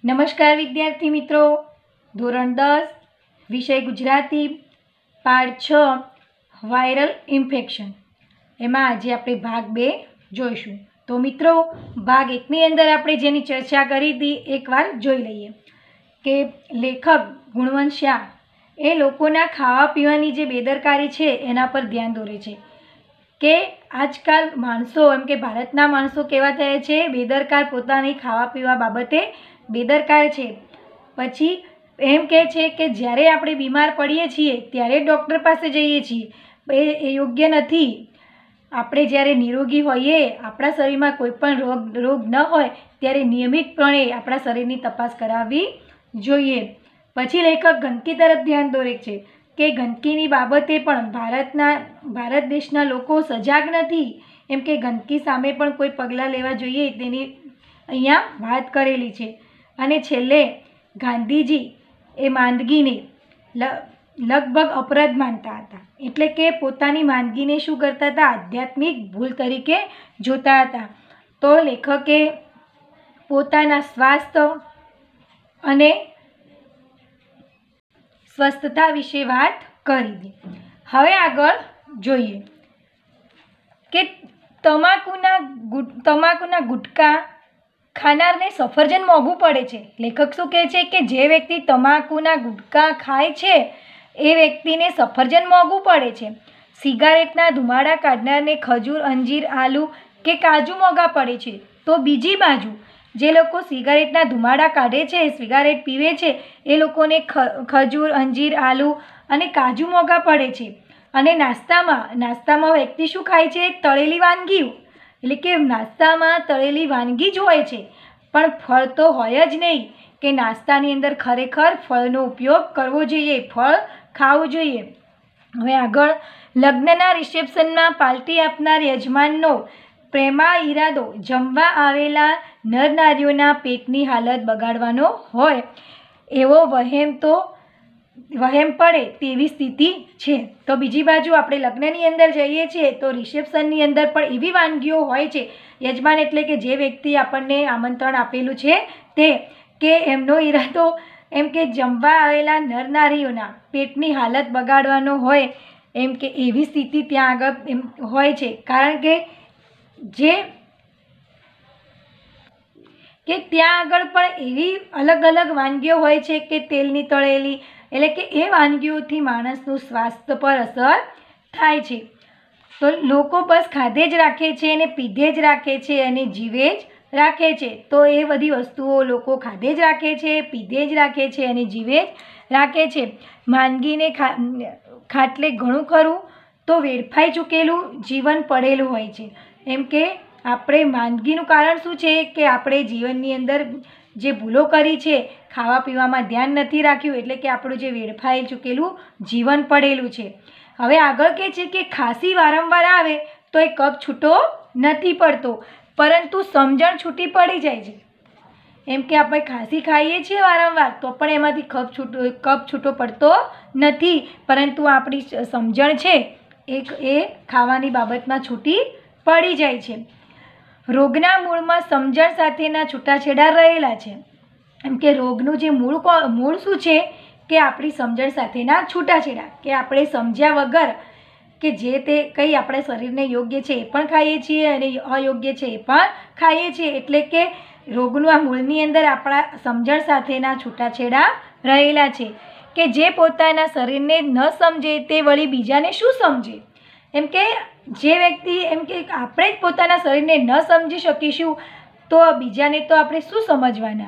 નમસ્કાર વિદ્યાર્થી મિત્રો, ધોરણ 10 વિષય ગુજરાતી પાઠ 6 વાયરલ ઇન્ફેક્શન એમાં આજે આપણે ભાગ 2 જોઈશું। તો મિત્રો, ભાગ 1 ની અંદર આપણે જેની ચર્ચા કરી હતી એકવાર જોઈ લઈએ કે લેખક ગુણવંત શાહ એ લોકોના ખાવા પીવાની જે બેદરકારી છે એના પર ધ્યાન દોરે છે કે આજકાલ માણસો એમ કે ભારતના માણસો કેવા થયા છે, બેદરકાર, પોતાની ખાવા પીવા બાબતે બેદરકાર છે। પછી એમ કહે છે કે જ્યારે આપણે બીમાર પડીએ છીએ ત્યારે ડૉક્ટર પાસે જઈએ છીએ, એ યોગ્ય નથી। આપણે જ્યારે નિરોગી હોઈએ, આપણા શરીરમાં કોઈ પણ રોગ ન હોય ત્યારે નિયમિતપણે આપણા શરીરની તપાસ કરાવવી જોઈએ। પછી લેખક ગંદકી તરફ ધ્યાન દોરે છે કે ગંદકીની બાબતે પણ ભારત દેશના લોકો સજાગ નથી, એમ કે ગંદકી સામે પણ કોઈ પગલાં લેવા જોઈએ તેની અહીંયા વાત કરેલી છે। અને છેલ્લે ગાંધીજી એ માંદગીને લગભગ અપરાધ માનતા હતા, એટલે કે પોતાની માંદગીને શું કરતા હતા, આધ્યાત્મિક ભૂલ તરીકે જોતા હતા। તો લેખકે પોતાના સ્વાસ્થ્ય અને સ્વસ્થતા વિશે વાત કરી। હવે આગળ જોઈએ કે તમાકુના ગુટકા ખાનારને સફરજન મોંઘું પડે છે। લેખક શું કહે છે કે જે વ્યક્તિ તમાકુના ગુટકા ખાય છે એ વ્યક્તિને સફરજન મોંઘું પડે છે। સિગારેટના ધુમાડા કાઢનારને ખજૂર, અંજીર, આલુ કે કાજુ મોંઘા પડે છે। તો બીજી બાજુ જે લોકો સિગારેટના ધુમાડા કાઢે છે, સિગારેટ પીવે છે, એ લોકોને ખજૂર, અંજીર, આલુ અને કાજુ મોંઘા પડે છે। અને નાસ્તામાં વ્યક્તિ શું ખાય છે, તળેલી વાનગીઓ, એટલે કે નાસ્તામાં તળેલી વાનગી જ હોય છે, પણ ફળ તો હોય જ નહીં કે નાસ્તાની અંદર ખરેખર ફળનો ઉપયોગ કરવો જોઈએ, ફળ ખાવું જોઈએ। હવે આગળ, લગ્નના રિસેપ્શનમાં પાર્ટી આપનાર યજમાનનો પ્રેમા ઈરાદો જમવા આવેલા નરનારીઓના પેટની હાલત બગાડવાનો હોય એવો વહેમ પડે તેવી સ્થિતિ છે। તો બીજી બાજુ આપણે લગ્નની અંદર જઈએ છીએ તો રિસેપ્શનની અંદર પણ એવી વાનગીઓ હોય છે, યજમાન એટલે કે જે વ્યક્તિ આપણને આમંત્રણ આપેલું છે તે, કે એમનો ઈરાદો એમ કે જમવા આવેલા નરનારીઓના પેટની હાલત બગાડવાનો હોય, એમ કે એવી સ્થિતિ ત્યાં આગળ એમ હોય છે, કારણ કે ત્યાં આગળ પણ એવી અલગ અલગ વાનગીઓ હોય છે કે તેલની તળેલી, એટલે કે એ વાનગીઓથી માણસનું સ્વાસ્થ્ય પર અસર થાય છે। તો લોકો બસ ખાધે જ રાખે છે અને પીધે જ રાખે છે અને જીવે જ રાખે છે। તો એ બધી વસ્તુઓ લોકો ખાધે જ રાખે છે, પીધે જ રાખે છે અને જીવે જ રાખે છે। માંદગીને ખાટલે ઘણું ખરું તો વેડફાઈ ચૂકેલું જીવન પડેલું હોય છે, એમ કે આપણે માંદગીનું કારણ શું છે કે આપણે જીવનની અંદર જે ભૂલો કરી છે, ખાવા પીવામાં ધ્યાન નથી રાખ્યું, એટલે કે આપણું જે વેડફાઈ ચૂકેલું જીવન પડેલું છે। હવે આગળ કહે છે કે ખાંસી વારંવાર આવે તો એ કફ છૂટો નથી પડતો, પરંતુ સમજણ છૂટી પડી જાય છે। એમ કે આપણે ખાંસી ખાઈએ છીએ વારંવાર તો પણ એમાંથી કફ છૂટો પડતો નથી, પરંતુ આપણી સમજણ છે એ ખાવાની બાબતમાં છૂટી પડી જાય છે। રોગના મૂળમાં સમજણ સાથેના છૂટાછેડા રહેલા છે, એમ કે રોગનું જે મૂળ શું છે કે આપણી સમજણ સાથેના છૂટાછેડા, કે આપણે સમજ્યા વગર કે જે તે કંઈ આપણા શરીરને યોગ્ય છે એ પણ ખાઈએ છીએ અને અયોગ્ય છે એ પણ ખાઈએ છીએ, એટલે કે રોગનું આ મૂળની અંદર આપણા સમજણ સાથેના છૂટાછેડા રહેલા છે, કે જે પોતાના શરીરને ન સમજે તે વળી બીજાને શું સમજે। એમ કે જે વ્યક્તિ એમ કે આપણે જ પોતાના શરીરને ન સમજી શકીશું તો બીજાને તો આપણે શું સમજવાના।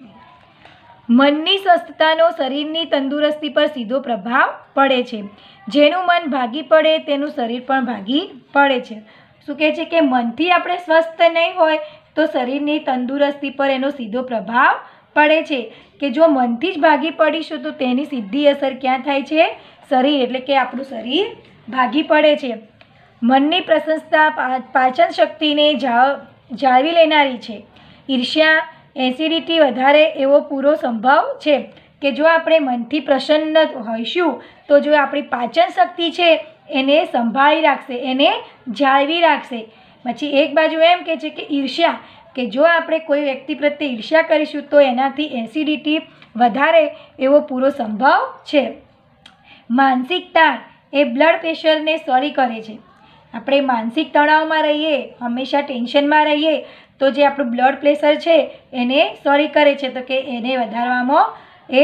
મનની સ્વસ્થતાનો શરીરની તંદુરસ્તી પર સીધો પ્રભાવ પડે છે। જેનું મન ભાગી પડે તેનું શરીર પણ ભાગી પડે છે। શું કહે છે કે મનથી આપણે સ્વસ્થ નહીં હોય તો શરીરની તંદુરસ્તી પર એનો સીધો પ્રભાવ પડે છે, કે જો મનથી જ ભાગી પડીશું તો તેની સીધી અસર ક્યાં થાય છે, શરીર, એટલે કે આપણું શરીર ભાગી પડે છે। મનની પ્રશંસા પાચન શક્તિને જાળવી લેનારી છે। ઈર્ષ્યા, એસિડિટી વધારે એવો પૂરો સંભવ છે કે જો આપણે મનથી પ્રસન્ન હોઈશું તો જો આપણી પાચન શક્તિ છે એને સંભાળી રાખશે, એને જાળવી રાખશે। પછી એક બાજુ એમ કહે છે કે ઈર્ષ્યા, કે જો આપણે કોઈ વ્યક્તિ પ્રત્યે ઈર્ષ્યા કરીશું તો એનાથી એસિડિટી વધારે એવો પૂરો સંભવ છે. માનસિક તાણ એ બ્લડ પ્રેશરને સળી કરે છે. આપણે માનસિક તણાવમાં રહીએ, હંમેશા ટેન્શનમાં રહીએ તો જે આપણું બ્લડ પ્રેશર છે એને સળી કરે છે. તો કે એને વધારવામાં એ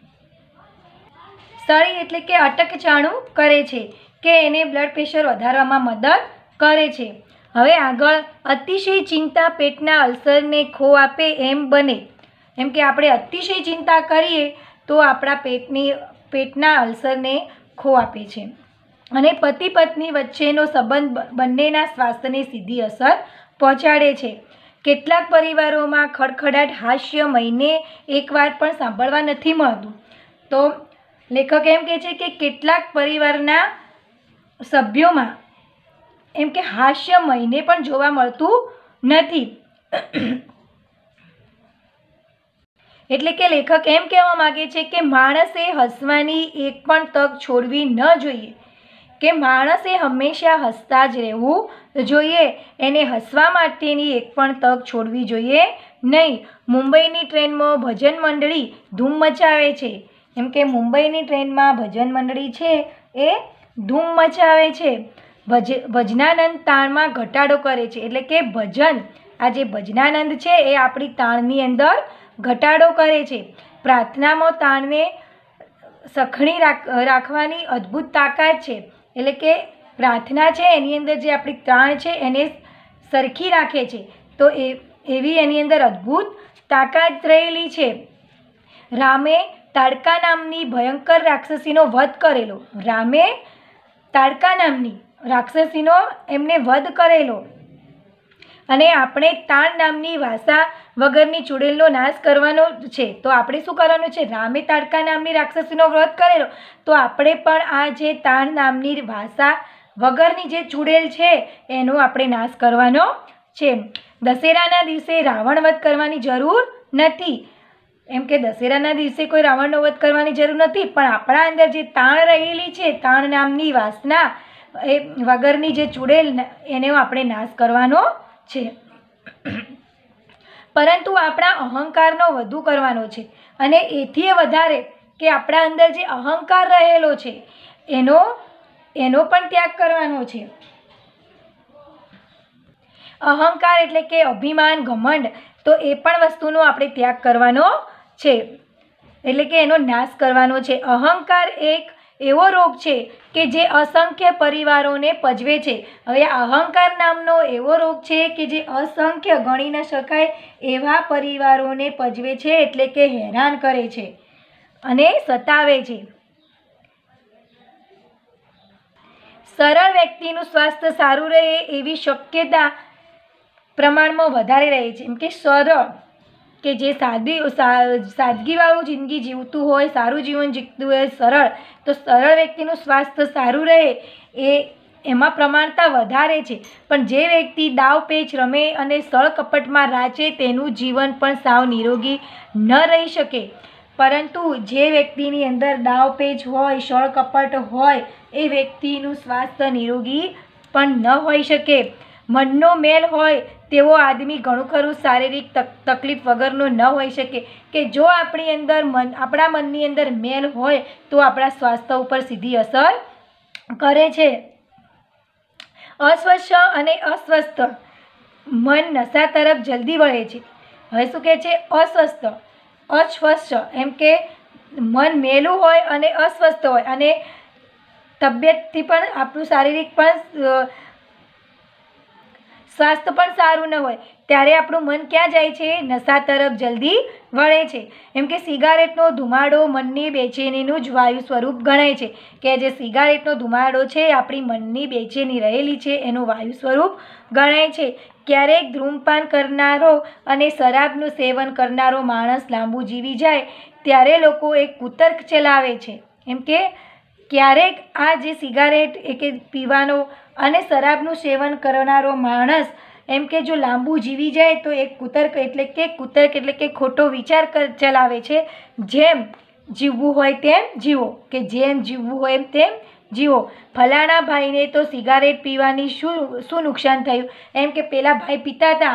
સળી એટલે કે અટકચાળું કરે છે કે એને બ્લડ પ્રેશર વધારવામાં મદદ કરે છે. હવે આગળ, અતિશય ચિંતા પેટના અલ્સરને ખો આપે એમ બને. એમ કે આપણે અતિશય ચિંતા કરીએ તો આપણા પેટના અલ્સરને ખો આપે છે. અને પતિ પત્ની વચ્ચેનો સંબંધ બંનેના સ્વાસ્થ્યને સીધી અસર પહોંચાડે છે. કેટલાક પરિવારોમાં ખડખડાટ હાસ્ય મહિને એકવાર પણ સાંભળવા નથી મળતું. તો લેખક એમ કહે છે કે કેટલાક પરિવારના સભ્યોમાં એમ કે હાસ્ય મહિને પણ જોવા મળતું નથી. એટલે કે લેખક એમ કહેવા માગે છે કે માણસે હસવાની એક પણ તક છોડવી ન જોઈએ, કે માણસે હંમેશા હસતા જ રહેવું જોઈએ. એને હસવા માટેની એક પણ તક છોડવી જોઈએ નહીં. મુંબઈની ટ્રેનમાં ભજન મંડળી ધૂમ મચાવે છે. એમ કે મુંબઈની ટ્રેનમાં ભજન મંડળી છે એ ધૂમ મચાવે છે. ભજનાનંદ તાણમાં ઘટાડો કરે છે. એટલે કે ભજન, આ જે ભજનાનંદ છે એ આપણી તાણની અંદર ઘટાડો કરે છે. પ્રાર્થનામાં તાણને સખણી રાખવાની અદ્ભુત તાકાત છે. એટલે કે પ્રાર્થના છે એની અંદર જે આપણી તાણ છે એને સરખી રાખે છે. તો એવી એની અંદર અદ્ભુત તાકાત રહેલી છે. રામે તાડકા નામની ભયંકર રાક્ષસીનો વધ કરેલો. રામે તાડકા નામની રાક્ષસીનો એમને વધ કરેલો. અને આપણે તાણ નામની ભાષા વગરની ચૂડેલનો નાશ કરવાનો છે. તો આપણે શું કરવાનું છે? રામે તાડકા નામની રાક્ષસીનો વધ કરેલો. તો આપણે પણ આ જે તાણ નામની ભાષા વગરની જે ચૂડેલ છે એનો આપણે નાશ કરવાનો છે. દશેરાના દિવસે રાવણ વધ કરવાની જરૂર નથી. એમ કે દશેરાના દિવસે કોઈ રાવણનો વધ કરવાની જરૂર નથી, પણ આપણા અંદર જે તાણ રહેલી છે, તાણ નામની વાસના એ વગરની જે ચૂડેલ એનો આપણે નાશ કરવાનો છે. પરંતુ આપણા અહંકારનો વધુ કરવાનો છે. અને એથી વધારે કે આપણા અંદર જે અહંકાર રહેલો છે એનો પણ ત્યાગ કરવાનો છે. અહંકાર એટલે કે અભિમાન, ઘમંડ, તો એ પણ વસ્તુનો આપણે ત્યાગ કરવાનો છે. એટલે કે એનો નાશ કરવાનો છે. અહંકાર એક એવો રોગ છે કે જે અસંખ્ય પરિવારોને પજવે છે. હવે અહંકાર નામનો એવો રોગ છે કે જે અસંખ્ય ગણી ન શકાય એવા પરિવારોને પજવે છે. એટલે કે હેરાન કરે છે અને સતાવે છે. સરળ વ્યક્તિનું સ્વાસ્થ્ય સારું રહે એવી શક્યતા પ્રમાણમાં વધારે રહે છે. એમ કે સરળ, કે જે સાદગીવાળું જિંદગી જીવતું હોય, સારું જીવન જીવતું હોય, સરળ, તો સરળ વ્યક્તિનું સ્વાસ્થ્ય સારું રહે એમાં પ્રમાણતા વધારે છે. પણ જે વ્યક્તિ દાવપેચ રમે અને સળ કપટમાં રાચે તેનું જીવન પણ સાવ નિરોગી ન રહી શકે. પરંતુ જે વ્યક્તિની અંદર દાવપેચ હોય, સળ કપટ હોય એ વ્યક્તિનું સ્વાસ્થ્ય નિરોગી પણ ન હોઈ શકે. મનનો મેલ હોય તેવો આદમી ઘણું ખરું શારીરિક તકલીફ વગરનો ન હોઈ શકે. કે જો આપણા મનની અંદર મેલ હોય તો આપણા સ્વાસ્થ્ય ઉપર સીધી અસર કરે છે. અસ્વસ્થ અને અસ્વસ્થ મન નશા તરફ જલ્દી વળે છે. હવે શું કહે છે? અસ્વસ્થ એમ કે મન મેલું હોય અને અસ્વસ્થ હોય અને તબિયતથી પણ આપણું શારીરિક પણ સ્વાસ્થ્ય પણ સારું ન હોય ત્યારે આપણું મન ક્યાં જાય છે? નશા તરફ જલ્દી વળે છે. એમ કે સિગારેટનો ધુમાડો મનની બેચેનીનું જ વાયુ સ્વરૂપ ગણાય છે. કે જે સિગારેટનો ધુમાડો છે આપણી મનની બેચેની રહેલી છે એનું વાયુ સ્વરૂપ ગણાય છે. ક્યારેક ધૂમપાન કરનારો અને શરાબનું સેવન કરનારો માણસ લાંબુ જીવી જાય ત્યારે લોકો એક કુતર્ક ચલાવે છે. એમ કે ક્યારેક આ જે સિગારેટ કે પીવાનો અને શરાબનું સેવન કરનારો માણસ એમ કે જો લાંબુ જીવી જાય તો એક કુતર્ક એટલે કે ખોટો વિચાર ચલાવે છે. જેમ જીવવું હોય તેમ જીવો, કે જેમ જીવવું હોય તેમ જીવો. ફલાણા ભાઈને તો સિગારેટ પીવાની શું નુકસાન થયું? એમ કે પેલા ભાઈ પીતા હતા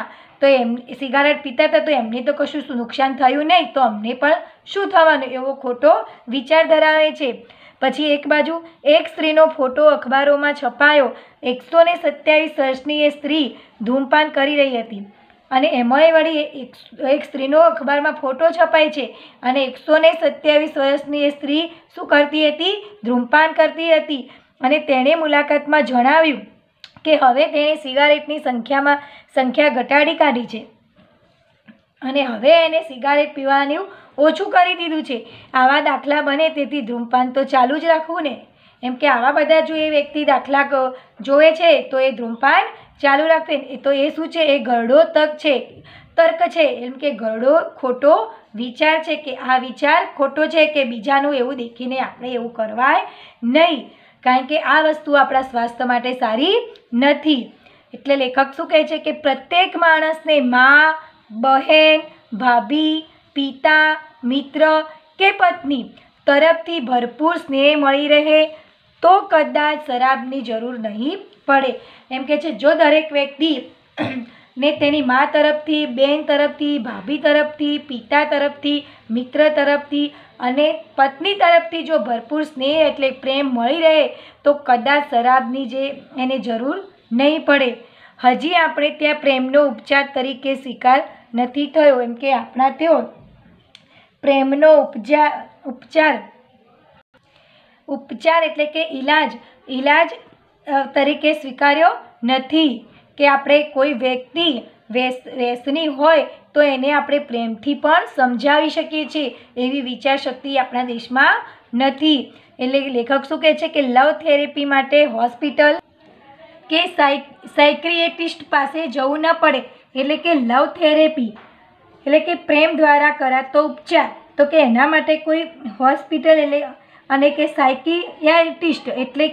તો સિગારેટ પીતા હતા તો એમને તો કશું નુકસાન થયું નહીં, તો અમને પણ શું થવાનું, એવો ખોટો વિચાર ધરાવે છે. પછી એક બાજુ એક સ્ત્રીનો ફોટો અખબારોમાં છપાયો. 127 વર્ષની એ સ્ત્રી ધૂમપાન કરી રહી હતી અને એમાંય વળી એક સ્ત્રીનો અખબારમાં ફોટો છપાય છે અને 127 વર્ષની એ સ્ત્રી શું કરતી હતી, ધૂમપાન કરતી હતી. અને તેણે મુલાકાતમાં જણાવ્યું કે હવે તેણે સિગારેટની સંખ્યા ઘટાડી કાઢી છે અને હવે એને સિગારેટ પીવાનું ઓછું કરી દીધું છે. આવા દાખલા બને તેથી ધૂમપાન તો ચાલુ જ રાખવું ને, એમ કે આવા બધા જો એ વ્યક્તિ દાખલા જોવે છે તો એ ધૂમપાન ચાલુ રાખે. તો એ શું છે, એ ઘરડો તર્ક છે, એમ કે ઘરડો ખોટો વિચાર છે કે આ વિચાર ખોટો છે કે બીજાનું એવું દેખીને આપણે એવું કરવાય નહીં, કારણ કે આ વસ્તુ આપણા સ્વાસ્થ્ય માટે સારી નથી. એટલે લેખક શું કહે છે કે પ્રત્યેક માણસને મા, બહેન, ભાભી, પિતા, મિત્ર કે પત્ની તરફથી ભરપૂર સ્નેહ મળી રહે તો કદાચ શરાબની જરૂર નહીં પડે. એમ કે છે જો દરેક વ્યક્તિ ને તેની મા તરફથી, બહેન તરફથી, ભાભી તરફથી, પિતા તરફથી, મિત્ર તરફથી અને પત્ની તરફથી જો ભરપૂર સ્નેહ એટલે પ્રેમ મળી રહે તો કદાચ શરાબની એને જરૂર નહીં પડે. હજી આપણે ત્યાં પ્રેમનો ઉપચાર તરીકે સ્વીકાર નથી થયો, એમ કે આપણા ત્યાં પ્રેમનો ઉપચાર એટલે કે ઈલાજ તરીકે સ્વીકાર્યો નથી કે આપણે કોઈ વ્યક્તિ વ્યસની હોય તો એને આપણે પ્રેમથી પણ સમજાવી શકીએ છીએ, એવી વિચારશક્તિ આપણા દેશમાં નથી. એટલે લેખક શું કહે છે કે લવ થેરેપી માટે હોસ્પિટલ કે સાયક્રિએટિસ્ટ પાસે જવું ન પડે. એટલે કે લવ થેરેપી એટલે કે પ્રેમ દ્વારા કરાતો ઉપચાર, તો કે એના માટે કોઈ હોસ્પિટલ અને કે સાયકિયાટ્રિસ્ટ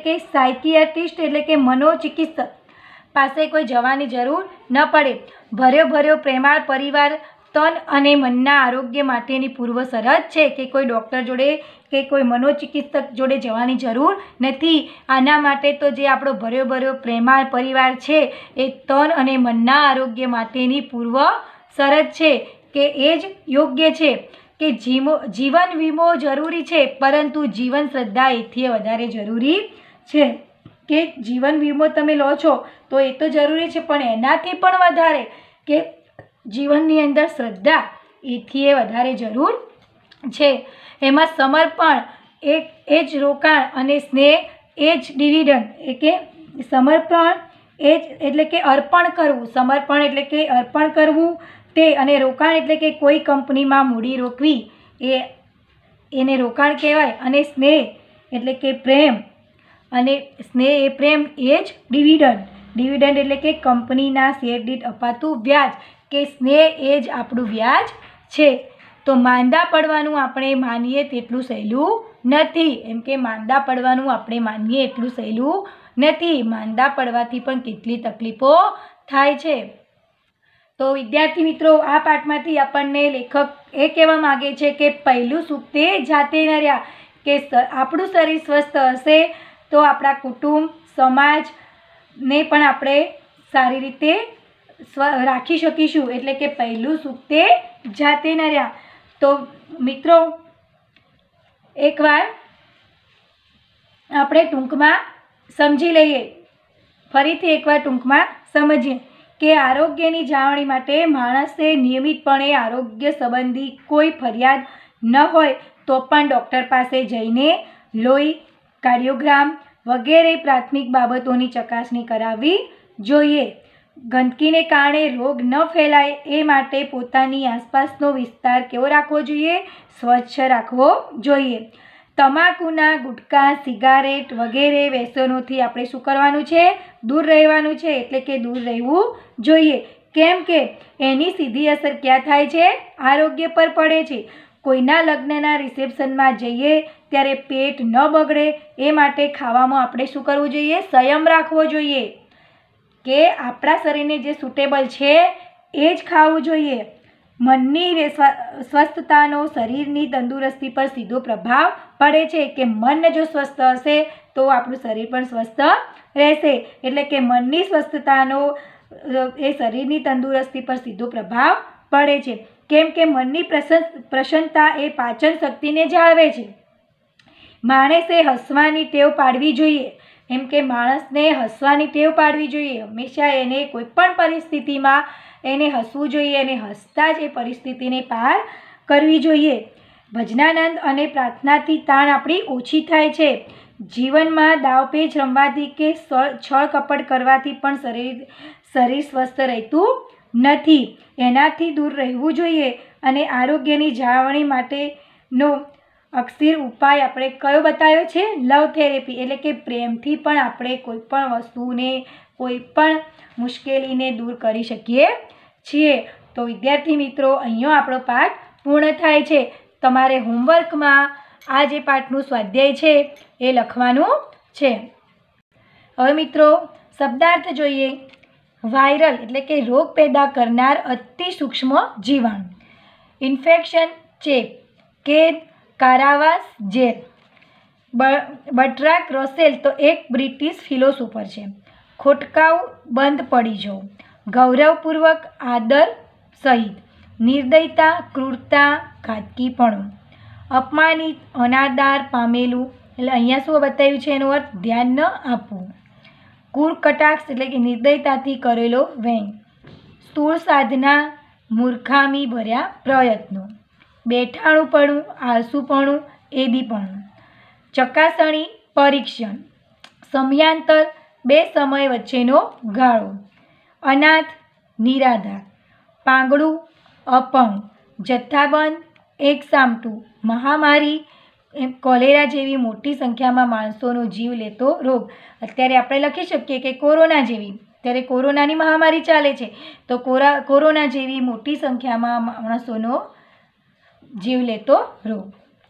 એટલે કે મનોચિકિત્સક પાસે કોઈ જવાની જરૂર ન પડે. ભર્યો પ્રેમાળ પરિવાર તન અને મનના આરોગ્ય માટેની પૂર્વ શરત છે કે કોઈ ડૉક્ટર જોડે કે કોઈ મનોચિકિત્સક જોડે જવાની જરૂર નથી. આના માટે તો જે આપણો ભર્યો પ્રેમાળ પરિવાર છે એ તન અને મનના આરોગ્ય માટેની પૂર્વ શરત છે કે એ જ યોગ્ય છે કે જીવન વીમો જરૂરી છે, પરંતુ જીવન શ્રદ્ધા એથી વધારે જરૂરી છે. કે જીવન વીમો તમે લો છો તો એ તો જરૂરી છે, પણ એનાથી પણ વધારે કે જીવનની અંદર શ્રદ્ધા એથી વધારે જરૂર છે. એમાં સમર્પણ એ જ રોકાણ અને સ્નેહ એ જ ડિવિડન્ડ. એ કે સમર્પણ એટલે કે અર્પણ કરવું, સમર્પણ એટલે કે અર્પણ કરવું તે, અને રોકાણ એટલે કે કોઈ કંપનીમાં મૂડી રોકવી એને રોકાણ કહેવાય. અને સ્નેહ એટલે કે પ્રેમ, અને સ્નેહ એ પ્રેમ એ જ ડિવિડન્ડ એટલે કે કંપનીના શેર દીઠ અપાતું વ્યાજ, કે સ્નેહ એ જ આપણું વ્યાજ છે. તો માંદા પડવાનું આપણે માનીએ તેટલું સહેલું નથી, એમ કે માંદા પડવાનું આપણે માનીએ એટલું સહેલું નથી. માંદા પડવાથી પણ કેટલી તકલીફો થાય છે. તો વિદ્યાર્થી મિત્રો, આ પાઠમાંથી આપણને લેખક એ કહેવા માગે છે કે પહેલું સુખ તે જાતે ન રહ્યા, કે આપણું શરીર સ્વસ્થ હશે તો આપણા કુટુંબ સમાજને પણ આપણે સારી રીતે રાખી શકીશું. એટલે કે પહેલું સુખ તે જાતે ન રહ્યા. તો મિત્રો, એકવાર આપણે ટૂંકમાં સમજી લઈએ, ફરીથી એકવાર ટૂંકમાં સમજીએ કે આરોગ્યની જાળવણી માટે માણસે નિયમિતપણે આરોગ્ય સંબંધી કોઈ ફરિયાદ ન હોય તો પણ ડૉક્ટર પાસે જઈને લોહી, કાર્ડિયોગ્રામ વગેરે પ્રાથમિક બાબતોની ચકાસણી કરાવવી જોઈએ. ગંદકીને કારણે રોગ ન ફેલાય એ માટે પોતાની આસપાસનો વિસ્તાર કેવો રાખવો જોઈએ? સ્વચ્છ રાખવો જોઈએ. તમાકુના, ગુટકા, સિગારેટ વગેરે વ્યસનોથી આપણે શું કરવાનું છે? દૂર રહેવાનું છે. એટલે કે દૂર રહેવું જોઈએ. કેમ કે એની સીધી અસર ક્યાં થાય છે? આરોગ્ય પર પડે છે. કોઈના લગ્નના રિસેપ્શનમાં જઈએ ત્યારે પેટ ન બગડે એ માટે ખાવામાં આપણે શું કરવું જોઈએ? સંયમ રાખવો જોઈએ, કે આપણા શરીરને જે સુટેબલ છે એ જ ખાવું જોઈએ. મનની સ્વસ્થતાનો શરીરની તંદુરસ્તી પર સીધો પ્રભાવ પડે છે, કે મન જો સ્વસ્થ હશે તો આપણું શરીર પણ સ્વસ્થ રહેશે. એટલે કે મનની સ્વસ્થતાનો એ શરીરની તંદુરસ્તી પર સીધો પ્રભાવ પડે છે, કેમ કે મનની પ્રસન્નતા એ પાચન શક્તિને જાળવે છે. માણસે હસવાની ટેવ પાડવી જોઈએ. એમ કે માણસને હસવાની ટેવ પાડવી જોઈએ. હંમેશા એને કોઈ પણ પરિસ્થિતિમાં એને હસવું જોઈએ અને હસતા જ એ પરિસ્થિતિને પાર કરવી જોઈએ. ભજનાનંદ અને પ્રાર્થનાથી તાણ આપણી ઓછી થાય છે. જીવનમાં દાવપેચ રમવાથી કે છળ કપટ કરવાથી પણ શરીર સ્વસ્થ રહેતું નથી. એનાથી દૂર રહેવું જોઈએ. અને આરોગ્યની જાળવણી માટેનો અક્ષીર ઉપાય આપણે કયો બતાવ્યો છે? Love therapy. એટલે કે પ્રેમથી પણ આપણે કોઈ પણ વસ્તુને, કોઈ પણ મુશ્કેલીને દૂર કરી શકીએ છીએ. તો વિદ્યાર્થી મિત્રો, અહીંયા આપણો પાઠ પૂર્ણ થાય છે. તમારે હોમવર્કમાં આ જે પાઠનું સ્વાધ્યાય છે એ લખવાનું છે. હવે મિત્રો શબ્દાર્થ જોઈએ. વાયરલ એટલે કે રોગ પેદા કરનાર અતિ સૂક્ષ્મ જીવાણુ. ઇન્ફેક્શન, ચેપ, કેદ, કારાવાસ, જેલ. બર્ટ્રાન્ડ રસેલ તો એક બ્રિટિશ ફિલોસોફર છે. ખોટકાવું, બંધ પડી જવું. ગૌરવપૂર્વક, આદર સહિત. નિર્દયતા, ક્રૂરતા, ઘાતકીપણું. અપમાનિત, અનાદર પામેલું. એટલે અહીંયા શું બતાવ્યું છે? એનો અર્થ ધ્યાન ન આપવું. ક્રૂર કટાક્ષ એટલે કે નિર્દયતાથી કરેલો વ્યંગ. સ્થૂળ સાધના, મૂર્ખામી ભર્યા પ્રયત્નો. બેઠાણુંપણું, આળસુપણું, એદીપણું. ચકાસણી, પરીક્ષણ. સમયાંતર, બે સમય વચ્ચેનો ગાળો. અનાથ, નિરાધાર. પાંગડું, અપંગ. જથ્થાબંધ, એકસામટું. મહામારી, કોલેરા જેવી મોટી સંખ્યામાં માણસોનો જીવ લેતો રોગ. અત્યારે આપણે લખી શકીએ કે કોરોના જેવી. ત્યારે કોરોનાની મહામારી ચાલે છે, તો કોરોના જેવી મોટી સંખ્યામાં માણસોનો જીવ લેતો રોગ.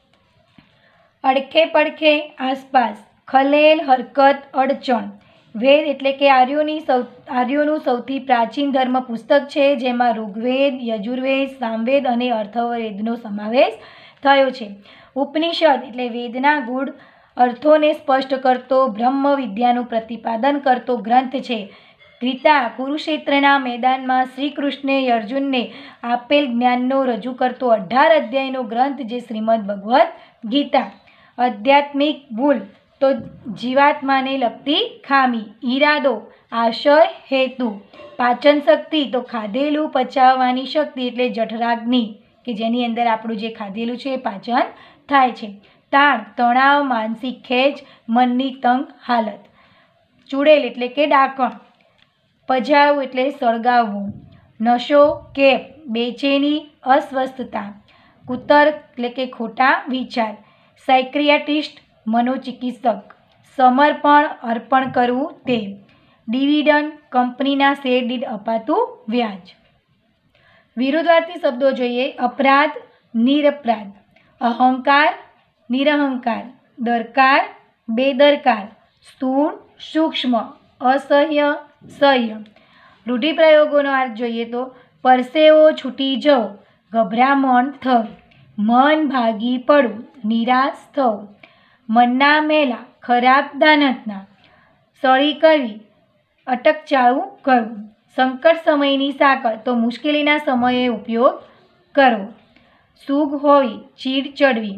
અડખે પડખે, આસપાસ. ખલેલ, હરકત, અડચણ. વેદ એટલે કે આર્યોનું સૌથી પ્રાચીન ધર્મ પુસ્તક છે, જેમાં ઋગ્વેદ, યજુર્વેદ, સામવેદ અને અથર્વવેદનો સમાવેશ થયો છે. ઉપનિષદ એટલે વેદના ગૂઢ અર્થોને સ્પષ્ટ કરતો, બ્રહ્મ વિદ્યાનું પ્રતિપાદન કરતો ગ્રંથ છે. ગીતા કુરુક્ષેત્રના મેદાનમાં શ્રી કૃષ્ણે અર્જુનને આપેલ જ્ઞાનનો રજૂ કરતો 18 અધ્યાયનો ગ્રંથ જે શ્રીમદ ભગવદ્ ગીતા. આધ્યાત્મિક ભૂલ તો જીવાત્માને લગતી ખામી. ઈરાદો, આશય, હેતુ. પાચન શક્તિ તો ખાધેલું પચાવવાની શક્તિ એટલે જઠરાગ્નિ, કે જેની અંદર આપણું જે ખાધેલું છે એ પાચન થાય છે. તાણ, તણાવ, માનસિક ખેંચ, મનની તંગ હાલત. ચૂડેલ એટલે કે ડાકણ. પજાળવું એટલે સળગાવવું. નશો, કેપ, બેચેની, અસ્વસ્થતા. કુતર્ક એટલે કે ખોટા વિચાર. સાયક્રિયાટિસ્ટ, મનોચિકિત્સક. સમર્પણ, અર્પણ કરવું તે. ડિવિડન્ડ, કંપનીના શેર દીઠ અપાતું વ્યાજ. વિરુદ્ધાર્થી શબ્દો જોઈએ. અપરાધ, નિરપરાધ. અહંકાર, નિરહંકાર. દરકાર, બેદરકાર. સ્થૂળ, સૂક્ષ્મ. અસહ્ય, સહ્ય. રૂઢિપ્રયોગોનો અર્થ જોઈએ તો પરસેવો છૂટી જવો, ગભરામણ થવી. મન ભાગી પડવું, નિરાશ થવું. મનના મેલા, ખરાબ દાનતના. સળી કરવી, અટકચાળું કરવું. સંકટ સમયની સાંકળ તો મુશ્કેલીના સમયે ઉપયોગ કરવો. સૂગ હોવી, ચીડ ચડવી.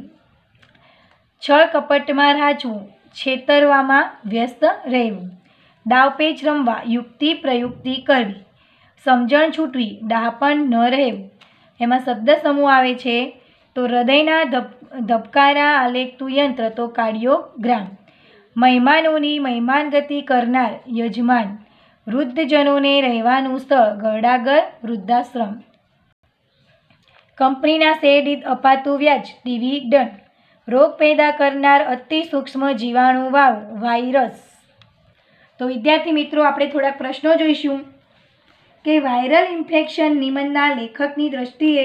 છળ કપટમાં રાચવું, છેતરવામાં વ્યસ્ત રહેવું. દાવપેચ રમવા, યુક્તિ પ્રયુક્તિ કરવી. સમજણ છૂટવી, ડહાપણ ન રહેવું. એમાં શબ્દ સમૂહ આવે છે તો હૃદયના ધબકારા આલેખતું યંત્ર તો કાર્ડિયોગ્રામ. મહેમાનોની મહેમાનગતિ કરનાર યજમાન. વૃદ્ધજનોને રહેવાનું સ્થળ ઘરડાઘર, વૃદ્ધાશ્રમ. કંપનીના શેર દીઠ અપાતું વ્યાજ ડિવિડન્ડ. રોગ પેદા કરનાર અતિ સૂક્ષ્મ જીવાણુવાળું વાયરસ. તો વિદ્યાર્થી મિત્રો, આપણે થોડાક પ્રશ્નો જોઈશું કે વાયરલ ઇન્ફેક્શન નિબંધના લેખકની દ્રષ્ટિએ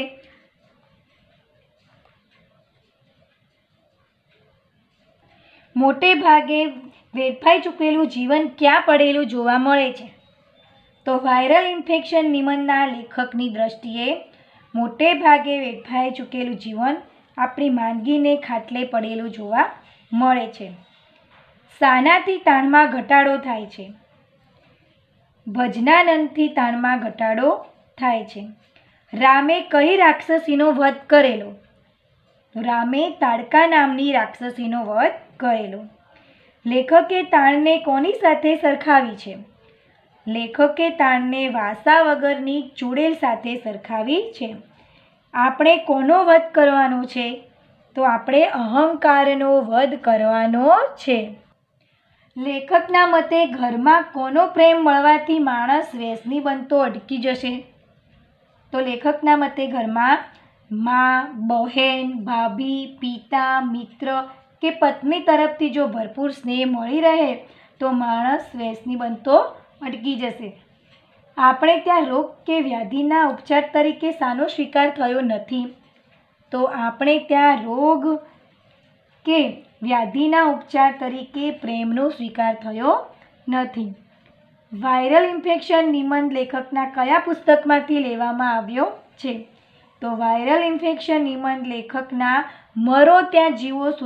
મોટે ભાગે વેડફાઈ ચૂકેલું જીવન ક્યાં પડેલું જોવા મળે છે? તો વાયરલ ઇન્ફેક્શન નિબંધના લેખકની દ્રષ્ટિએ મોટે ભાગે વેડફાઈ ચૂકેલું જીવન આપણી માંદગીને ખાટલે પડેલું જોવા મળે છે. શાનાથી તાણમાં ઘટાડો થાય છે? ભજનાનંદથી તાણમાં ઘટાડો થાય છે. રામે કઈ રાક્ષસીનો વધ કરેલો? રામે તાડકા નામની રાક્ષસીનો વધ કરેલો. લેખકે તાણને કોની સાથે સરખાવી છે? લેખકે તાણને વાસા વગરની ચૂડેલ સાથે સરખાવી છે. આપણે કોનો વધ કરવાનો છે? તો આપણે અહંકારનો વધ કરવાનો છે. લેખકના મતે ઘરમાં કોનો પ્રેમ મળવાથી માણસ વ્યસની બનતો અટકી જશે? તો લેખકના મતે ઘરમાં મા, બહેન, ભાભી, પિતા, મિત્ર કે પત્ની તરફથી જો ભરપૂર સ્નેહ મળી રહે તો માણસ વ્યસની બનતો અટકી જશે. આપણે ત્યાં રોગ કે વ્યાધિના ઉપચાર તરીકે શાનો સ્વીકાર થયો નથી? તો આપણે ત્યાં રોગ કે વ્યાધિના ઉપચાર તરીકે પ્રેમનો સ્વીકાર થયો નથી. વાયરલ ઇન્ફેક્શન નિબંધ લેખકના કયા પુસ્તકમાંથી લેવામાં આવ્યો છે? તો વાયરલ ઇન્ફેક્શન નિબંધ લેખકના મરો ત્યાં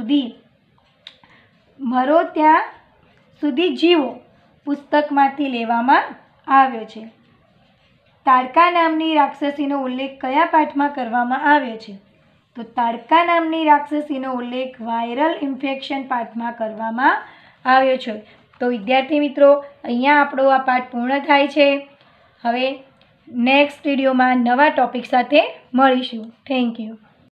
સુધી જીવો પુસ્તકમાંથી લેવામાં આવ્યો છે. તાડકા નામની રાક્ષસીનો ઉલ્લેખ કયા પાઠમાં કરવામાં આવ્યો છે? તો તાડકા નામની રાક્ષસીનો ઉલ્લેખ વાયરલ ઇન્ફેક્શન પાઠમાં કરવામાં આવ્યો છે. તો વિદ્યાર્થી મિત્રો, અહીંયા આપણો આ પાઠ પૂર્ણ થાય છે. હવે નેક્સ્ટ વિડીયોમાં નવા ટૉપિક સાથે મળીશું. Thank you.